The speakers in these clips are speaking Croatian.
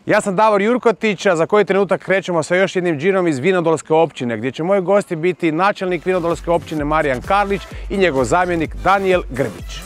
Ja sam Davor Jurkotić, a za koji trenutak krećemo sa još jednim džirom iz Vinodolske općine, gdje će moji gosti biti načelnik Vinodolske općine Marijan Karlić i njegov zamjenik Danijel Grbić.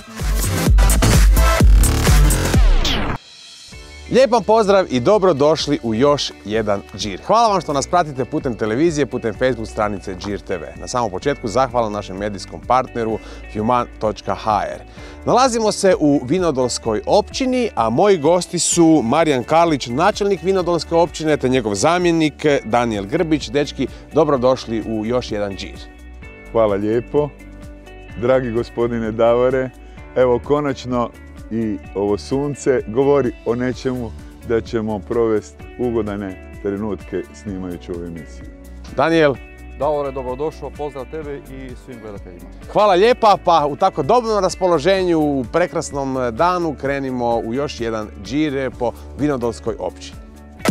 Lijepan pozdrav i dobrodošli u još jedan džir. Hvala vam što nas pratite putem televizije, putem Facebook stranice Džir TV. Na samom početku zahvala našem medijskom partneru human.hr. Nalazimo se u Vinodolskoj općini, a moji gosti su Marijan Karlić, načelnik Vinodolske općine, te njegov zamjenik Danijel Grbić. Dečki, dobrodošli u još jedan džir. Hvala lijepo. Dragi gospodine Davore, evo konačno i ovo sunce govori o nečemu da ćemo provesti ugodane trenutke snimajući ovu emisiju. Danijel. Davore, dobrodošao, pozdrav tebi i svim gledateljima. Hvala lijepa, pa u tako dobrom raspoloženju, u prekrasnom danu krenimo u još jedan džir po Vinodolskoj općini.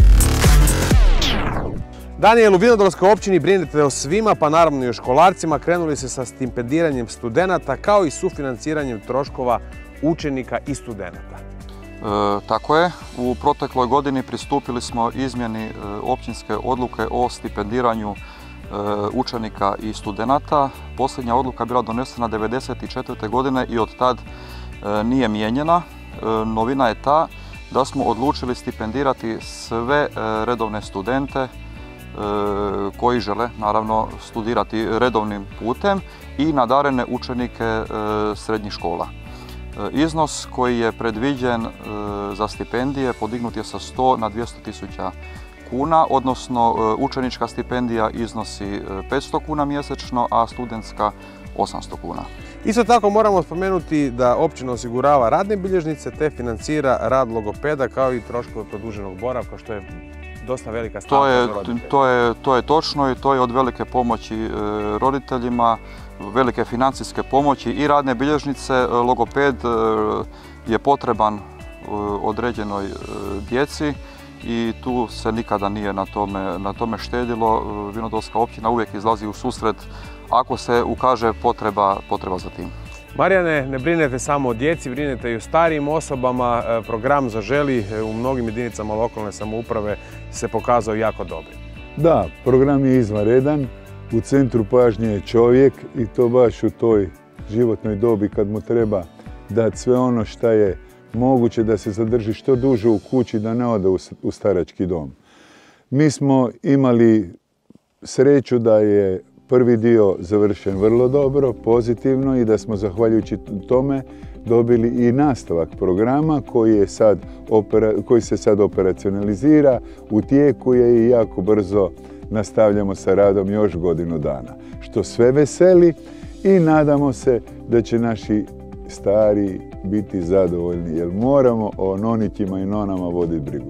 Danijel, u Vinodolskoj općini brinete o svima, pa naravno i o školarcima. Krenuli se sa stipendiranjem studenata kao i sufinanciranjem troškova učenika i studenata. Tako je. U protekloj godini pristupili smo izmjeni općinske odluke o stipendiranju učenika i studenata. Posljednja odluka je bila donesena 1994. godine i od tad nije mijenjana. Novina je ta da smo odlučili stipendirati sve redovne studente koji žele naravno studirati redovnim putem i nadarene učenike srednjih škola. Iznos koji je predviđen za stipendije podignut je sa 100 na 200.000 kuna, odnosno učenička stipendija iznosi 500 kuna mjesečno, a studentska 800 kuna. Isto tako moramo spomenuti da općina osigurava radne bilježnice te financira rad logopeda kao i troškove produženog boravka, što je dosta velika stavka za roditelje. To je točno i to je od velike pomoći roditeljima, velike financijske pomoći i radne bilježnice. Logoped je potreban određenoj djeci i tu se nikada nije na tome štedilo. Vinodolska općina uvijek izlazi u susret ako se ukaže potreba za tim. Marijane, ne brinete samo o djeci, brinete i o starijim osobama. Program Zaželi u mnogim jedinicama lokalne samouprave se pokazao jako dobrim. Da, program je izvanredan. U centru pažnje je čovjek i to baš u toj životnoj dobi kad mu treba dati sve ono što je moguće da se zadrži što duže u kući, da ne ode u starački dom. Mi smo imali sreću da je prvi dio završen vrlo dobro, pozitivno i da smo zahvaljujući tome dobili i nastavak programa koji se sad operacionalizira, u tijeku je i jako brzo nastavljamo sa radom još godinu dana. Što sve veseli i nadamo se da će naši stari biti zadovoljni jer moramo o nonićima i nonama voditi brigu.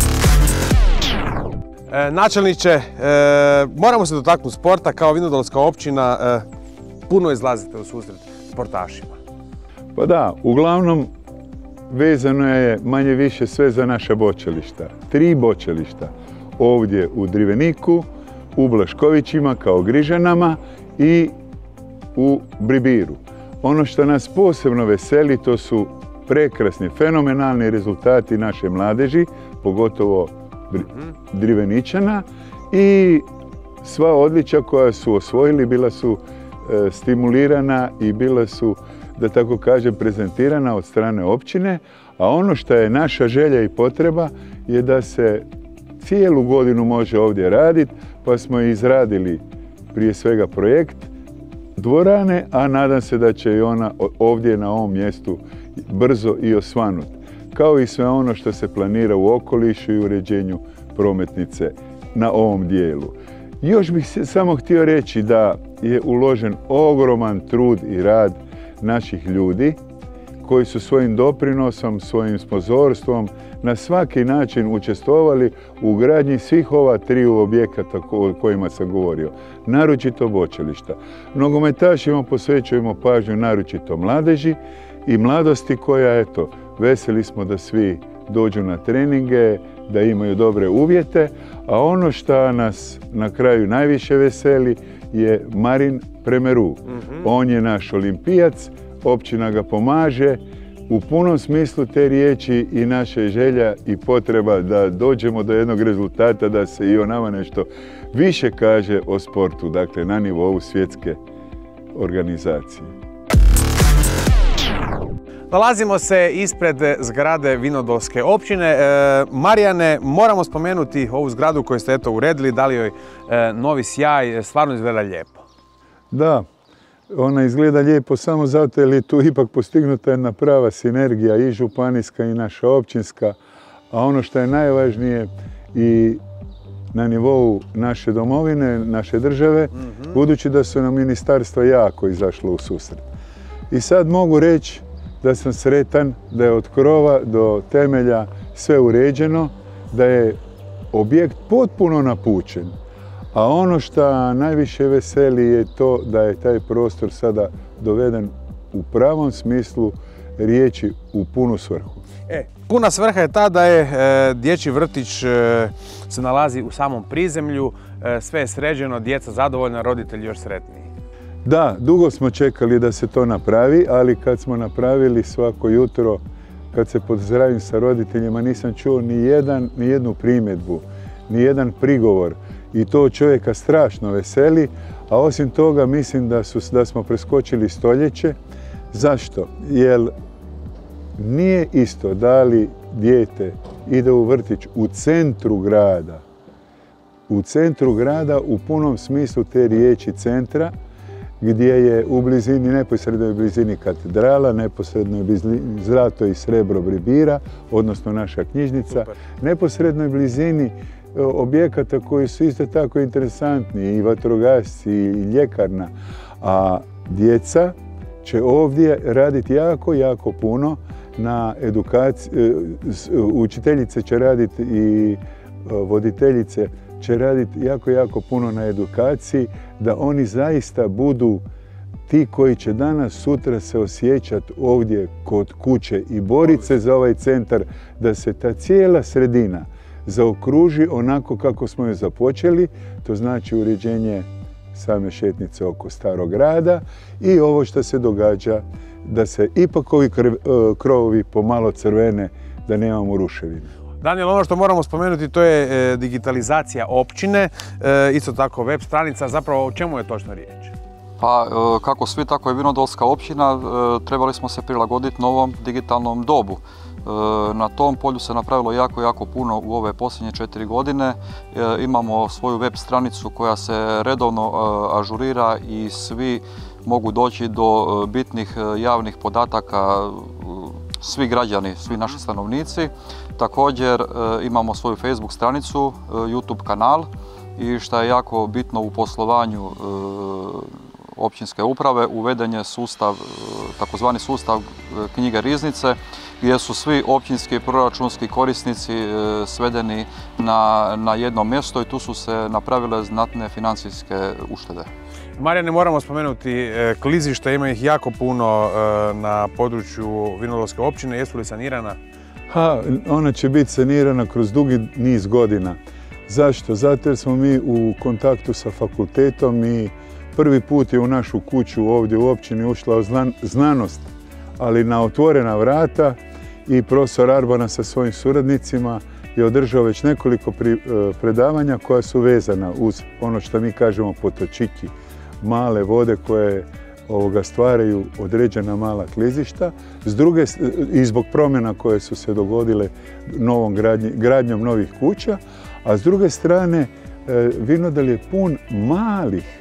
Načelniče, moramo se dotaknuti sporta. Kao Vinodolska općina puno izlazite u susret sportašima. Pa da, uglavnom vezano je manje više sve za naša bočelišta. 3 bočelišta. Ovdje u Driveniku, u Blaškovićima kao Grižanama i u Bribiru. Ono što nas posebno veseli to su prekrasni, fenomenalni rezultati naše mladeži, pogotovo Driveničana i sva odličja koja su osvojili bila su stimulirana i bila su, da tako kažem, prezentirana od strane općine, a ono što je naša želja i potreba je da se cijelu godinu može ovdje raditi, pa smo izradili prije svega projekt dvorane, a nadam se da će i ona ovdje na ovom mjestu brzo i osvanuti. Kao i sve ono što se planira u okolišu i uređenju prometnice na ovom dijelu. Još bih se samo htio reći da je uložen ogroman trud i rad naših ljudi koji su svojim doprinosom, svojim sponzorstvom na svaki način učestvovali u gradnji svih ova 3 objekata o kojima sam govorio, naročito bočelišta. Nogometašima posvećujemo pažnju naročito mladeži i mladosti koja, eto, veseli smo da svi dođu na treninge, da imaju dobre uvjete, a ono što nas na kraju najviše veseli je Marin Premeru. On je naš olimpijac, općina ga pomaže, u punom smislu te riječi i naša želja i potreba da dođemo do jednog rezultata, da se i o nama nešto više kaže o sportu, dakle na nivou svjetske organizacije. Nalazimo se ispred zgrade Vinodolske općine. Marijane, moramo spomenuti ovu zgradu koju ste uredili, dali joj novi sjaj, stvarno izgleda lijepo. Da, ona izgleda lijepo samo zato jer je tu ipak postignuta jedna prava sinergija i županijska i naša općinska, a ono što je najvažnije i na nivou naše domovine, naše države, budući da su nam ministarstva jako izašlo u susret. I sad mogu reći da sam sretan da je od krova do temelja sve uređeno, da je objekt potpuno napučen. A ono što najviše veseli je to da je taj prostor sada doveden u pravom smislu riječi u punu svrhu. Puna svrha je ta da je dječji vrtić se nalazi u samom prizemlju, sve je sređeno, djeca zadovoljna, roditelji još sretniji. Da, dugo smo čekali da se to napravi, ali kad smo napravili svako jutro, kad se pozdravim sa roditeljima, nisam čuo ni jednu primjedbu, ni jedan prigovor. I to čovjeka strašno veseli, a osim toga mislim da smo preskočili stoljeće. Zašto? Jer nije isto da li dijete ide u vrtić u centru grada u punom smislu te riječi centra, gdje je u blizini, neposrednoj blizini katedrala, neposrednoj blizini Zlato i srebro Bribira, odnosno naša knjižnica, neposrednoj blizini objekata koji su isto tako interesantni, i vatrogasci, i ljekarna, a djeca će ovdje raditi jako puno na edukaciji, učiteljice će raditi i voditeljice će raditi jako puno na edukaciji, da oni zaista budu ti koji će danas, sutra se osjećati ovdje kod kuće i boriti se za ovaj centar, da se ta cijela sredina zaokruži onako kako smo je započeli, to znači uređenje same šetnice oko Starog grada i ovo što se događa, da se ipak ovi krovovi pomalo crvene, da nemamo ruševine. Daniel, ono što moramo spomenuti to je digitalizacija općine, isto tako web stranica, zapravo o čemu je točno riječ? Pa kako svi, tako i Vinodolska općina, trebali smo se prilagoditi novom digitalnom dobu. Na tom polju se napravilo jako puno u ove posljednje 4 godine. Imamo svoju web stranicu koja se redovno ažurira i svi mogu doći do bitnih javnih podataka, svi građani, svi naši stanovnici. Također imamo svoju Facebook stranicu, YouTube kanal i što je jako bitno u poslovanju općinske uprave, uveden je sustav, takozvani sustav knjige riznice, gdje su svi općinski proračunski korisnici svedeni na jedno mjesto i tu su se napravile znatne financijske uštede. Marijane, moramo spomenuti klizišta, ima ih jako puno na području Vinodolske općine, jesu li sanirana? Ona će biti sanirana kroz dugi niz godina. Zašto? Zato jer smo mi u kontaktu sa fakultetom i prvi put je u našu kuću ovdje u općini ušla znanost, ali na otvorena vrata, i profesor Arbana sa svojim suradnicima je održao već nekoliko predavanja koja su vezana uz ono što mi kažemo potočiki, male vode koje stvaraju određena mala klizišta, i zbog promjena koje su se dogodile gradnjom novih kuća, a s druge strane Vinodol je pun malih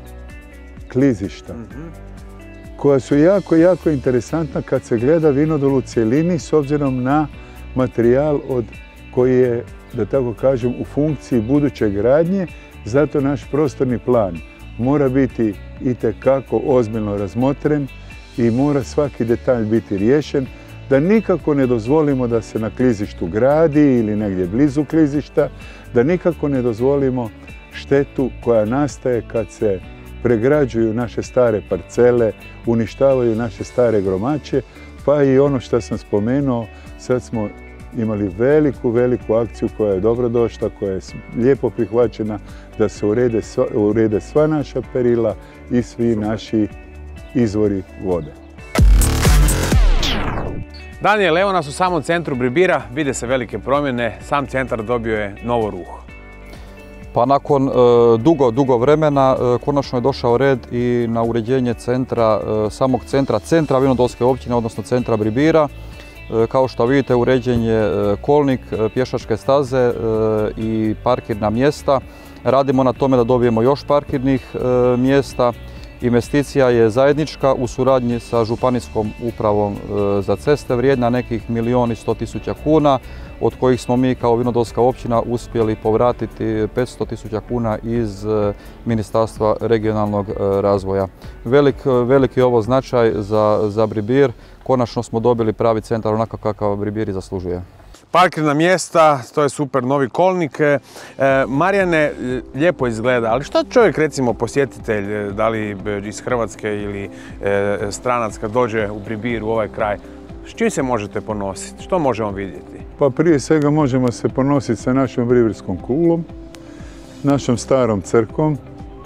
klizišta koja su jako interesantna kad se gleda Vinodol u cjelini s obzirom na materijal koji je, da tako kažem, u funkciji buduće gradnje. Zato naš prostorni plan mora biti itekako ozbiljno razmotren i mora svaki detalj biti riješen, da nikako ne dozvolimo da se na klizištu gradi ili negdje blizu klizišta, da nikako ne dozvolimo štetu koja nastaje kad se pregrađuju naše stare parcele, uništavaju naše stare gromače, pa i ono što sam spomenuo, sad smo imali veliku akciju koja je dobro došla, koja je lijepo prihvaćena, da se urede sva naša perila i svi naši izvori vode. Danijel, evo nas u samom centru Bribira, vide se velike promjene, sam centar dobio je novo ruho. Pa nakon dugo vremena konačno je došao red i na uređenje centra, samog centra Vinodolske općine, odnosno centra Bribira. Kao što vidite, uređen je kolnik, pješačke staze i parkirna mjesta. Radimo na tome da dobijemo još parkirnih mjesta. Investicija je zajednička u suradnji sa Županijskom upravom za ceste, vrijedna nekih 1.100.000 kuna, od kojih smo mi kao Vinodolska općina uspjeli povratiti 500.000 kuna iz Ministarstva regionalnog razvoja. Veliki je ovo značaj za Bribir. Konačno smo dobili pravi centar onako kakav Bribir i zaslužuje. Parkirna mjesta, to je super, novi kolnik. Marijane, lijepo izgleda, ali što čovjek, recimo posjetitelj, da li iz Hrvatske ili stranac kad dođe u Bribir, u ovaj kraj, s čim se možete ponositi? Što možemo vidjeti? Pa prije svega možemo se ponositi sa našom Bribirskom kulom, našom starom crkvom,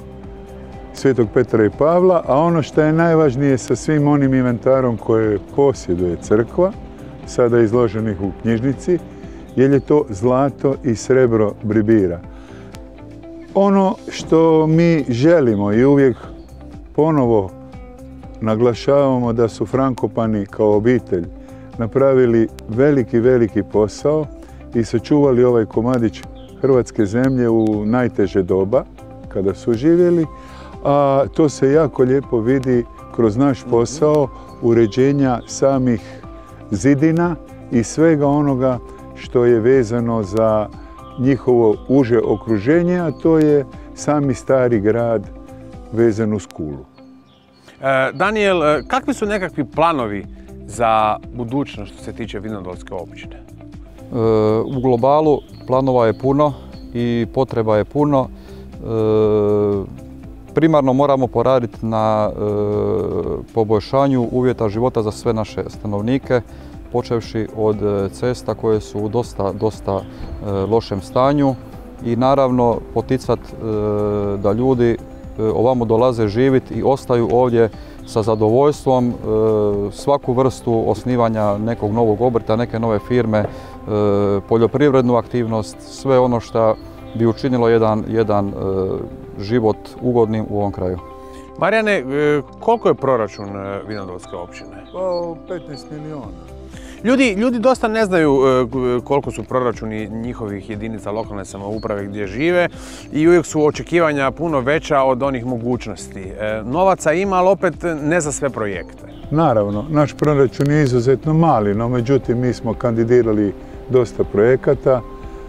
Svetog Petra i Pavla, a ono što je najvažnije sa svim onim inventarom koje posjeduje crkva, sada izloženih u knjižnici, jer je to zlato i srebro Bribira. Ono što mi želimo i uvijek ponovo naglašavamo da su Frankopani kao obitelj napravili veliki posao i sačuvali ovaj komadić hrvatske zemlje u najteže doba kada su živjeli, a to se jako lijepo vidi kroz naš posao uređenja samih zidina i svega onoga što je vezano za njihovo uže okruženje, a to je sami stari grad vezan uz kulu. Danijel, kakvi su nekakvi planovi za budućnost što se tiče Vinodolske općine? U globalu planova je puno i potreba je puno. Primarno moramo poraditi na poboljšanju uvjeta života za sve naše stanovnike, počevši od cesta koje su u dosta lošem stanju i naravno poticati da ljudi ovamo dolaze živjeti i ostaju ovdje sa zadovoljstvom. Svaku vrstu osnivanja nekog novog obrta, neke nove firme, poljoprivrednu aktivnost, sve ono što bi učinilo jedan život ugodnim u ovom kraju. Marijane, koliko je proračun Vinodolske općine? Pa 15 milijuna. Ljudi dosta ne znaju koliko su proračuni njihovih jedinica lokalne samouprave gdje žive i uvijek su očekivanja puno veća od onih mogućnosti. Novaca ima, ali opet ne za sve projekte. Naravno, naš proračun je izuzetno mali, no međutim mi smo kandidirali dosta projekata.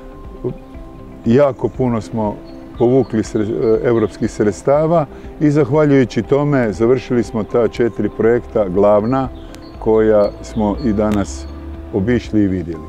Jako puno smo povukli europskih sredstava i zahvaljujući tome završili smo ta 4 projekta glavna koja smo i danas obišli i vidjeli.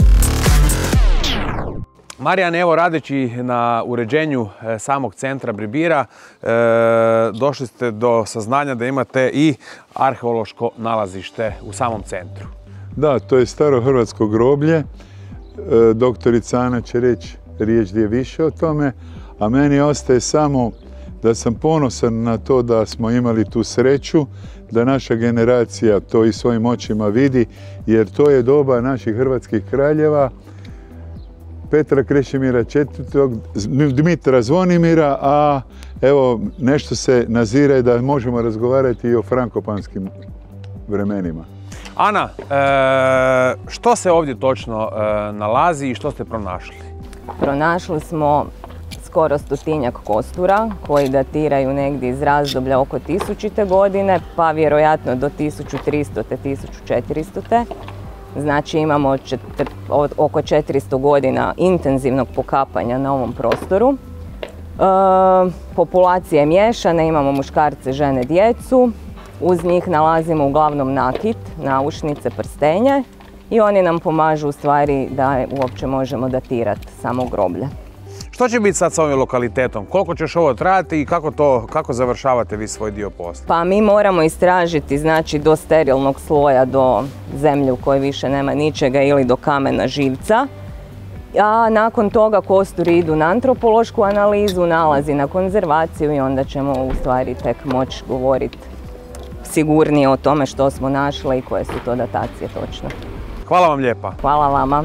Marijane, evo radeći na uređenju samog centra Bribira, došli ste do saznanja da imate i arheološko nalazište u samom centru. Da, to je staro hrvatsko groblje. Doktorica Ana će reći riječ gdje više o tome, a meni ostaje samo da sam ponosan na to da smo imali tu sreću, da naša generacija to i svojim očima vidi, jer to je doba naših hrvatskih kraljeva, Petra Krešimira IV, Dmitra Zvonimira, a evo nešto se nazire da možemo razgovarati i o frankopanskim vremenima. Ana, što se ovdje točno nalazi i što ste pronašli? Pronašli smo skoro 100-tinjak kostura koji datiraju negdje iz razdoblja oko 1000. godine, pa vjerojatno do 1300. 1400. Znači imamo oko 400 godina intenzivnog pokapanja na ovom prostoru. Populacija je miješana, imamo muškarce, žene, djecu. Uz njih nalazimo uglavnom nakit, naušnice, prstenje i oni nam pomažu u stvari da uopće možemo datirati samo groblje. Što će biti sad s ovim lokalitetom? Koliko ćeš ovo trajati i kako završavate vi svoj dio posla? Pa mi moramo istražiti, znači, do sterilnog sloja, do zemlje u kojoj više nema ničega ili do kamena živca. A nakon toga kosturi idu na antropološku analizu, nalazi na konzervaciju i onda ćemo u stvari tek moći govoriti sigurnije o tome što smo našli i koje su to datacije točno. Hvala vam lijepa. Hvala vama.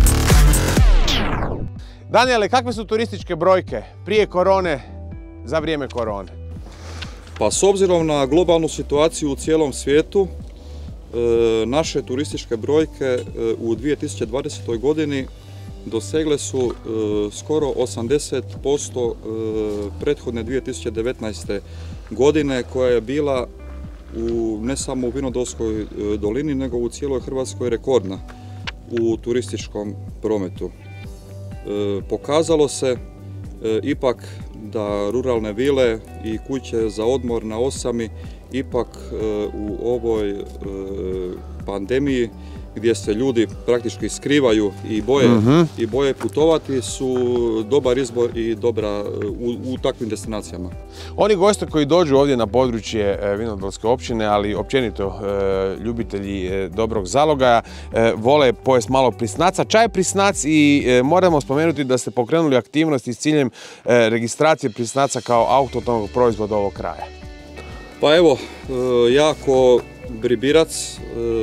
Danijele, kakve su turističke brojke prije korone, za vrijeme korone? Pa s obzirom na globalnu situaciju u cijelom svijetu, naše turističke brojke u 2020. godini dosegle su skoro 80% prethodne 2019. godine koja je bila ne samo u Vinodolskoj dolini nego u cijeloj Hrvatskoj rekordna u turističkom prometu. Pokazalo se ipak da ruralne vile i kuće za odmor na osami ipak u ovoj pandemiji gdje se ljudi praktički skrivaju i boje putovati su dobar izbor i dobra u takvim destinacijama. Oni gosti koji dođu ovdje na područje Vinodolske općine, ali općenito ljubitelji dobrog zalogaja, vole pojesti malo prisnaca. Čaj je prisnac i moramo spomenuti da ste pokrenuli aktivnosti s ciljem registracije prisnaca kao autohtonog proizvoda ovog kraja. Pa evo, ja kao bribirac,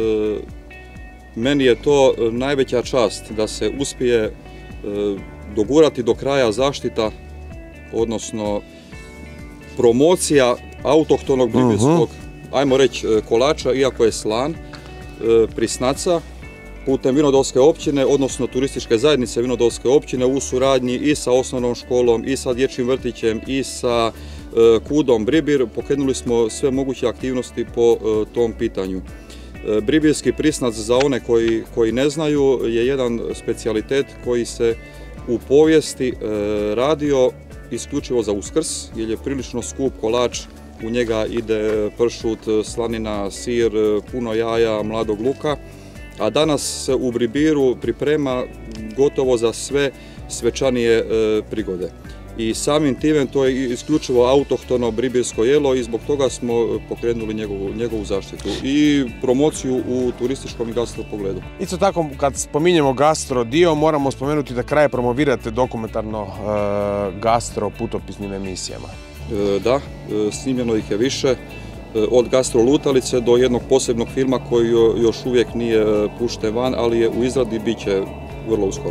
meni je to najveća čast da se uspije dogurati do kraja zaštita, odnosno promocija autohtonog bribirskog, ajmo reći kolača, iako je slan, prisnaca, putem Vinodolske općine, odnosno turističke zajednice Vinodolske općine u suradnji i sa osnovnom školom, i sa dječjim vrtićem, i sa Kudom Bribir. Pokrenuli smo sve moguće aktivnosti po tom pitanju. Bribirski prisnac, za one koji ne znaju, je jedan specijalitet koji se u povijesti radio isključivo za Uskrs, jer je prilično skup kolač, u njega ide pršut, slanina, sir, puno jaja, mladog luka, a danas se u Bribiru priprema gotovo za sve svečanije prigode. I samim time to je isključivo autohtono bribirsko jelo i zbog toga smo pokrenuli njegovu zaštitu i promociju u turističkom i gastro pogledu. Isto tako, kad spominjemo gastro dio, moramo spomenuti da kraje promovirate dokumentarno gastro putopisnim emisijama. Da, snimljeno ih je više, od gastro lutalice do jednog posebnog filma koji još uvijek nije pušten van, ali je u izradi, bit će vrlo uskoro.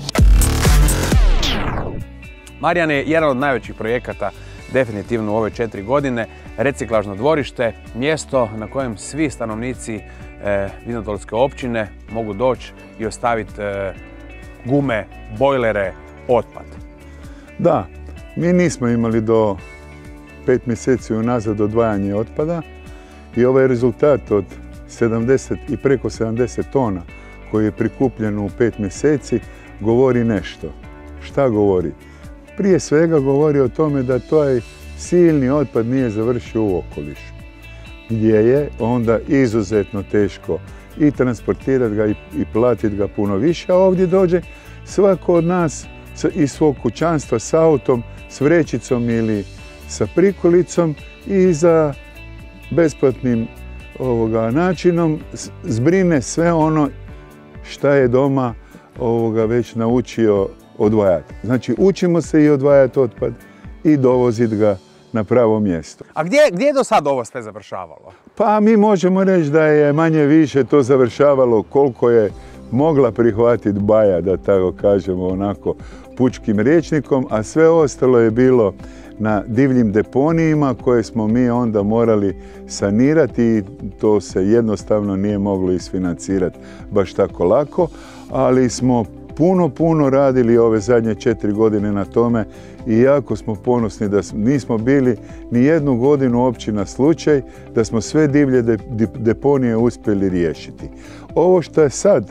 Marijan je jedan od najvećih projekata definitivno u ove 4 godine. Reciklažno dvorište, mjesto na kojem svi stanovnici Vinodolske općine mogu doći i ostaviti gume, bojlere, otpad. Da, mi nismo imali do 5 mjeseci unazad odvajanje otpada i ovaj rezultat od 70 i preko 70 tona koji je prikupljen u 5 mjeseci govori nešto. Šta govori? Prije svega govori o tome da taj silni otpad nije završio u okolišu, gdje je onda izuzetno teško i transportirati ga i platiti ga puno više, a ovdje dođe svako od nas iz svog kućanstva s autom, s vrećicom ili sa prikolicom i za besplatnim načinom zbrine sve ono šta je doma već naučio odvajati. Znači, učimo se i odvajati otpad i dovoziti ga na pravo mjesto. A gdje je do sad ovo sve završavalo? Pa mi možemo reći da je manje više to završavalo koliko je mogla prihvatiti baja, da tako kažemo onako pučkim rječnikom, a sve ostalo je bilo na divljim deponijima koje smo mi onda morali sanirati i to se jednostavno nije moglo isfinancirati baš tako lako, ali smo puno radili ove zadnje 4 godine na tome i jako smo ponosni da nismo bili ni jednu godinu uopće na slučaj da smo sve divlje deponije uspjeli riješiti. Ovo što je sad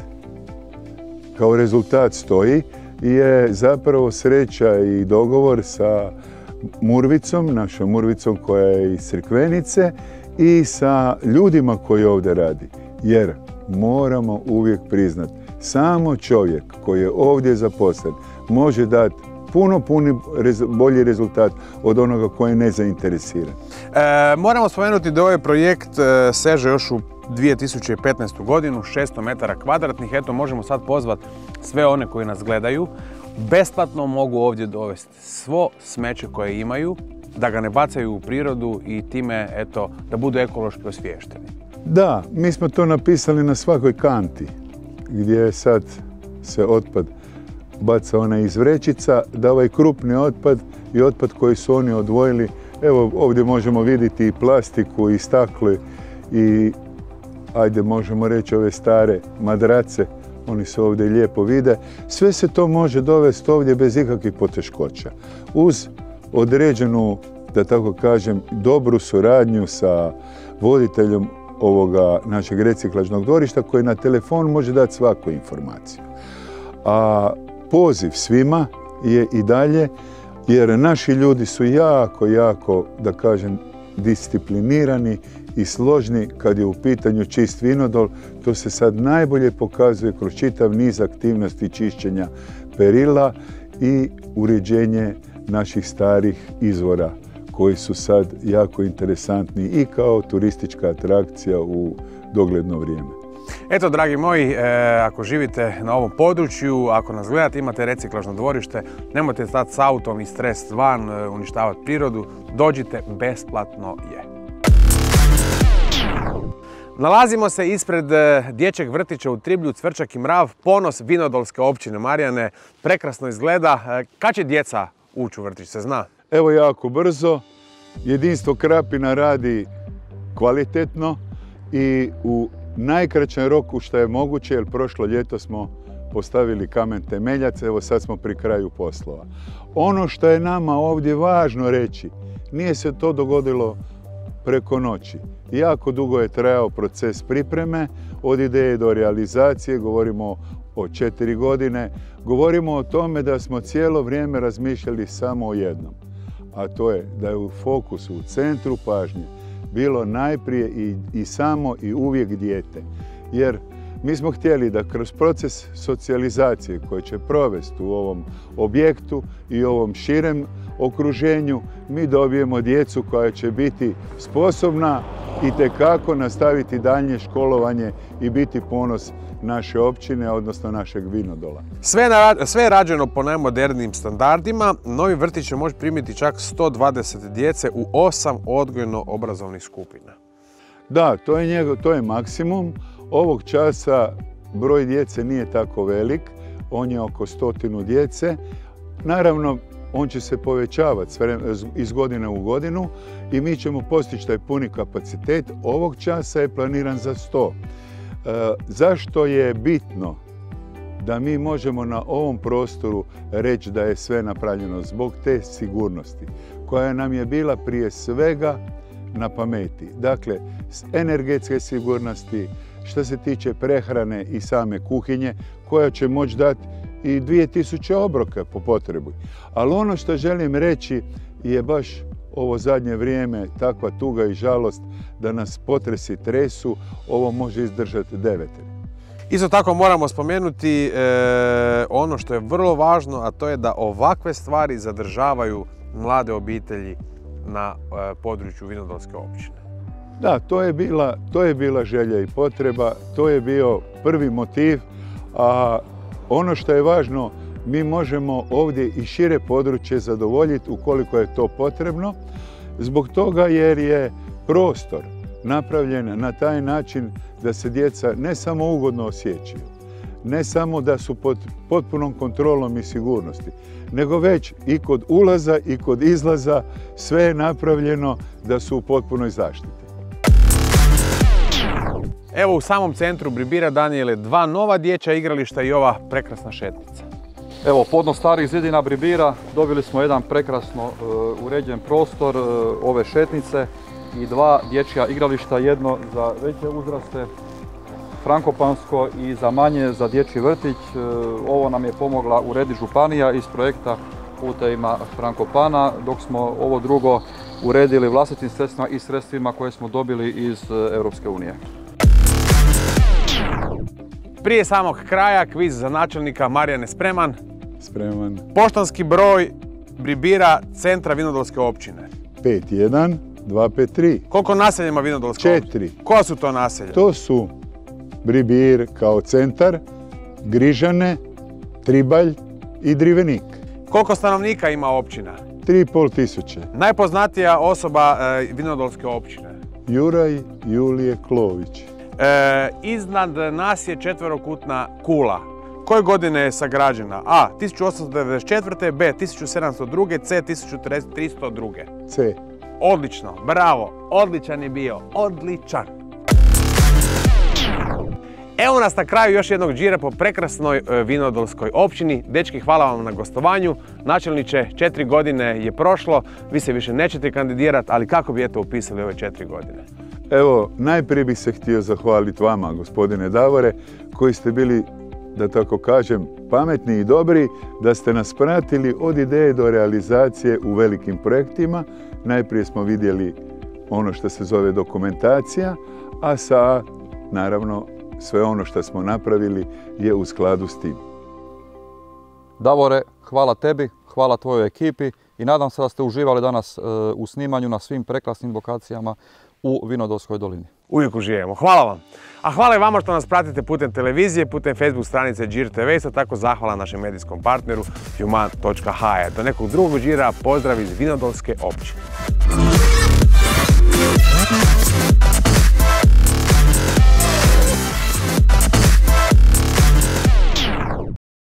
kao rezultat stoji je zapravo sreća i dogovor sa Murvicom, našom Murvicom koja je iz Crikvenice i sa ljudima koji ovdje radi. Jer moramo uvijek priznati, samo čovjek koji je ovdje zaposlen može dati puno bolji rezultat od onoga koji je nezainteresiran. Moramo spomenuti da ovaj projekt seže još u 2015. godinu, 600 metara kvadratnih. Eto, možemo sad pozvati sve one koji nas gledaju. Besplatno mogu ovdje dovesti svo smeće koje imaju, da ga ne bacaju u prirodu i time, eto, da budu ekološki osviješteni. Da, mi smo to napisali na svakoj kanti gdje sad se otpad baca onaj iz vrećica, da ovaj krupni otpad i otpad koji su oni odvojili, evo ovdje možemo vidjeti i plastiku i stakle i ajde možemo reći ove stare madrace, oni se ovdje lijepo vide. Sve se to može dovesti ovdje bez ikakvih poteškoća. Uz određenu, da tako kažem, dobru suradnju sa voditeljem ovoga našeg reciklažnog dvorišta koji na telefon može dati svaku informaciju. A poziv svima je i dalje, jer naši ljudi su jako, da kažem, disciplinirani i složni kad je u pitanju čist vinodol. To se sad najbolje pokazuje kroz čitav niz aktivnosti čišćenja perila i uređenje naših starih izvora koji su sad jako interesantni i kao turistička atrakcija u dogledno vrijeme. Eto, dragi moji, ako živite na ovom području, ako nas gledate, imate reciklažno dvorište, nemojte stati s autom i stres van, uništavati prirodu, dođite, besplatno je. Nalazimo se ispred dječjeg vrtića u Triblju, Cvrčak i Mrav, ponos Vinodolske općine. Marijane, prekrasno izgleda. Kad će djeca ući u vrtić, se zna? Evo jako brzo. Jedinstvo Krapina radi kvalitetno i u najkraćem roku što je moguće, jer prošlo ljeto smo postavili kamen temeljac, evo sad smo pri kraju poslova. Ono što je nama ovdje važno reći, nije se to dogodilo preko noći. Jako dugo je trajao proces pripreme, od ideje do realizacije, govorimo o 4 godine. Govorimo o tome da smo cijelo vrijeme razmišljali samo o jednom, a to je da je u fokusu, u centru pažnje bilo najprije i samo i uvijek dijete. Jer mi smo htjeli da kroz proces socijalizacije koji će provesti u ovom objektu i ovom širem okruženju, mi dobijemo djecu koja će biti sposobna itekako nastaviti daljnje školovanje i biti ponos naše općine, odnosno našeg Vinodola. Sve je rađeno po najmodernijim standardima. Novi vrtić će moći primiti čak 120 djece u 8 odgojno-obrazovnih skupina. Da, to je maksimum. Ovog časa broj djece nije tako velik, on je oko 100 djece. Naravno, on će se povećavati iz godine u godinu i mi ćemo postići taj puni kapacitet. Ovog časa je planiran za 100. Zašto je bitno da mi možemo na ovom prostoru reći da je sve napravljeno? Zbog te sigurnosti koja nam je bila prije svega na pameti. Dakle, energetske sigurnosti, što se tiče prehrane i same kuhinje, koja će moći dati i 2000 obroka po potrebi. Ali ono što želim reći je baš ovo zadnje vrijeme, takva tuga i žalost da nas potresi tresu, ovo može izdržati 9. Isto tako moramo spomenuti ono što je vrlo važno, a to je da ovakve stvari zadržavaju mlade obitelji na području Vinodolske općine. Da, to je bila želja i potreba, to je bio prvi motiv, a ono što je važno, mi možemo ovdje i šire područje zadovoljiti ukoliko je to potrebno, zbog toga jer je prostor napravljen na taj način da se djeca ne samo ugodno osjećaju, ne samo da su pod potpunom kontrolom i sigurnosti, nego već i kod ulaza i kod izlaza sve je napravljeno da su u potpunoj zaštiti. Evo u samom centru Bribira, Danijele, 2 nova dječja igrališta i ova prekrasna šetnica. Evo, podno starih zidina Bribira dobili smo jedan prekrasno uređen prostor ove šetnice i 2 dječja igrališta, jedno za veće uzraste, frankopansko, i za manje za dječji vrtić. Ovo nam je pomogla urediti županija iz projekta Putevima Frankopana, dok smo ovo drugo uredili vlastitim sredstvima i sredstvima koje smo dobili iz Europske unije. Prije samog kraja, kviz za načelnika. Marijane, spreman? Spreman. Poštanski broj Bribira, centra Vinodolske općine. 51253. Koliko naselja ima Vinodolska općina? 4. Koja su to naselja? To su Bribir kao centar, Grižane, Tribalj i Drivenik. Koliko stanovnika ima općina? 3500. Najpoznatija osoba Vinodolske općine? Juraj Julije Klović. Iznad nas je četverokutna kula. Koje godine je sagrađena? A. 1894. B. 1702. C. 1302. C. Odlično, bravo, odličan je bio, odličan. Evo nas na kraju još jednog džira po prekrasnoj Vinodolskoj općini. Dečki, hvala vam na gostovanju. Načelniče, 4 godine je prošlo, vi se više nećete kandidirati, ali kako bi opisali ove 4 godine? Evo, najprije bih se htio zahvaliti vama, gospodine Davore, koji ste bili, da tako kažem, pametni i dobri, da ste nas pratili od ideje do realizacije u velikim projektima. Najprije smo vidjeli ono što se zove dokumentacija, a sad, naravno, sve ono što smo napravili je u skladu s tim. Davore, hvala tebi, hvala tvojoj ekipi i nadam se da ste uživali danas u snimanju na svim prekrasnim lokacijama u Vinodolskoj dolini. Uvijek uživamo. Hvala vam. A hvala i vama što nas pratite putem televizije, putem Facebook stranice Džir TV. Isto tako zahvala našem medijskom partneru human.hr. Do nekog drugog džira, pozdrav iz Vinodolske općine.